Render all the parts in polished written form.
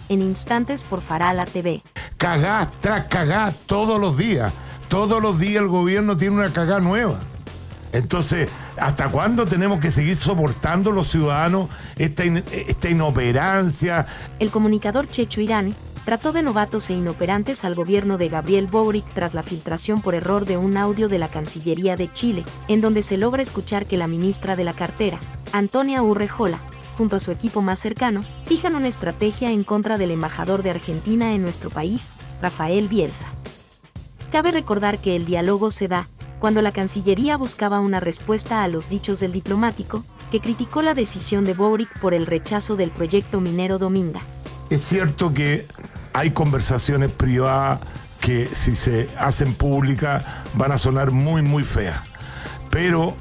en instantes por Farala TV. Cagá tras cagá todos los días. Todos los días el gobierno tiene una cagá nueva. Entonces, ¿hasta cuándo tenemos que seguir soportando los ciudadanos esta inoperancia? El comunicador Checho Irane trató de novatos e inoperantes al gobierno de Gabriel Boric tras la filtración por error de un audio de la Cancillería de Chile, en donde se logra escuchar que la ministra de la cartera, Antonia Urrejola, junto a su equipo más cercano, fijan una estrategia en contra del embajador de Argentina en nuestro país, Rafael Bielsa. Cabe recordar que el diálogo se da cuando la Cancillería buscaba una respuesta a los dichos del diplomático, que criticó la decisión de Boric por el rechazo del proyecto minero Dominga. Es cierto que hay conversaciones privadas que si se hacen públicas van a sonar muy, muy feas. Pero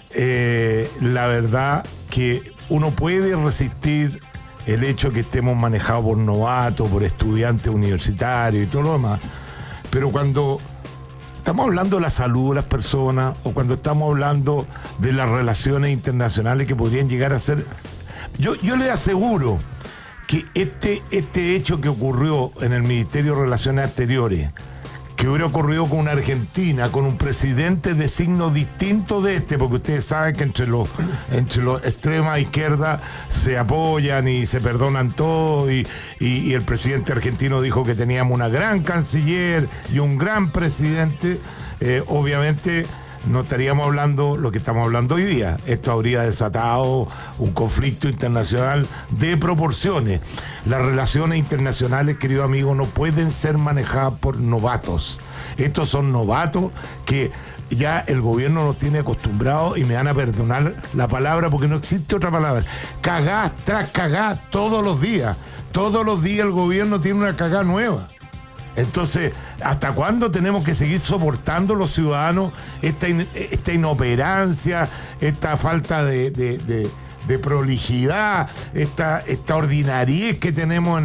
la verdad que uno puede resistir el hecho que estemos manejados por novatos, por estudiantes universitarios y todo lo demás. Pero cuando estamos hablando de la salud de las personas o cuando estamos hablando de las relaciones internacionales que podrían llegar a ser... Yo le aseguro que este hecho que ocurrió en el Ministerio de Relaciones Exteriores, que hubiera ocurrido con una Argentina, con un presidente de signo distinto de porque ustedes saben que entre los extremas izquierdas se apoyan y se perdonan todo, y el presidente argentino dijo que teníamos una gran canciller y un gran presidente, obviamente no estaríamos hablando lo que estamos hablando hoy día. Esto habría desatado un conflicto internacional de proporciones. Las relaciones internacionales, querido amigo, no pueden ser manejadas por novatos. Estos son novatos que ya el gobierno nos tiene acostumbrados, y me van a perdonar la palabra porque no existe otra palabra. Cagá tras cagá todos los días. Todos los días el gobierno tiene una cagá nueva. Entonces, ¿hasta cuándo tenemos que seguir soportando los ciudadanos esta inoperancia, esta falta de prolijidad, esta ordinariez que tenemos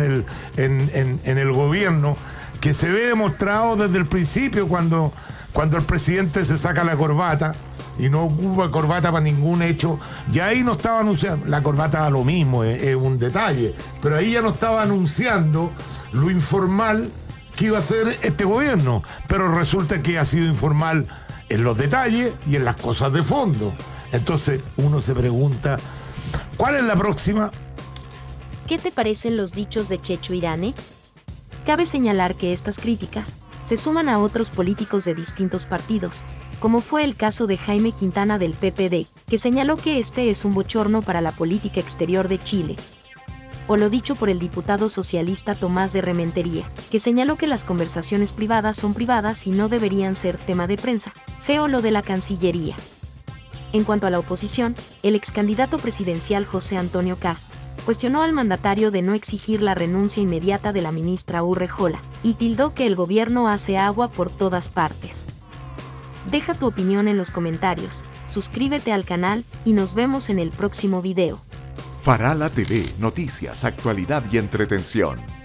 en el gobierno, que se ve demostrado desde el principio cuando el presidente se saca la corbata y no ocupa corbata para ningún hecho? Ya ahí no estaba anunciando, la corbata da lo mismo, es un detalle, pero ahí ya no estaba anunciando lo informal que iba a ser este gobierno, pero resulta que ha sido informal en los detalles y en las cosas de fondo. Entonces uno se pregunta, ¿cuál es la próxima? ¿Qué te parecen los dichos de Checho Irane? Cabe señalar que estas críticas se suman a otros políticos de distintos partidos, como fue el caso de Jaime Quintana del PPD, que señaló que este es un bochorno para la política exterior de Chile. O lo dicho por el diputado socialista Tomás de Rementería, que señaló que las conversaciones privadas son privadas y no deberían ser tema de prensa. Feo lo de la Cancillería. En cuanto a la oposición, el excandidato presidencial José Antonio Kast cuestionó al mandatario de no exigir la renuncia inmediata de la ministra Urrejola, y tildó que el gobierno hace agua por todas partes. Deja tu opinión en los comentarios, suscríbete al canal y nos vemos en el próximo video. Farala TV, noticias, actualidad y entretención.